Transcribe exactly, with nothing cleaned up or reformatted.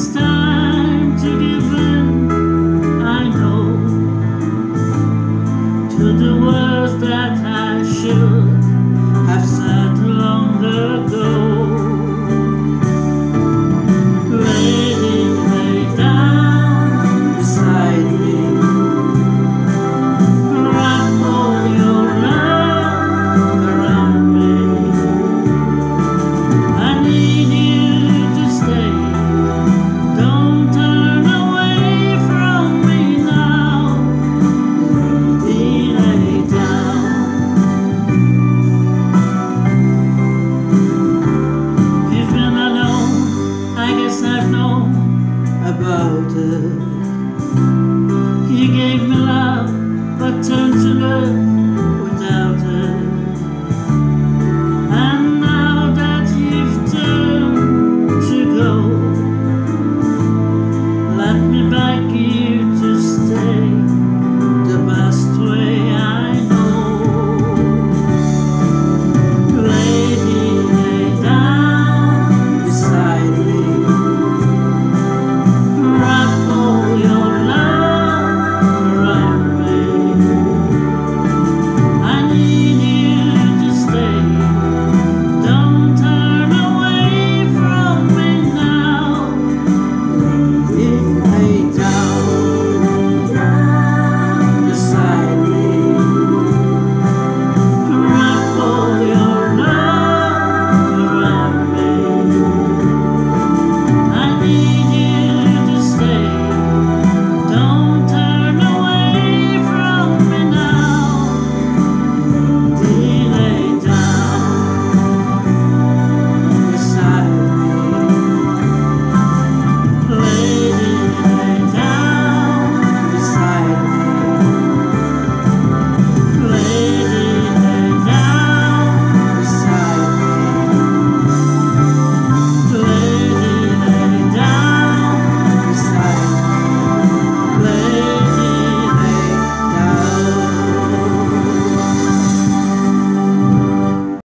it's time to give in, I know, to the words that I should have said long ago. Lady, lay down beside me, wrap all your love around me. I need you to stay, don't turn away from me now. Lady, lay down. Even alone, I guess I've known about it. You gave me love, but turned to love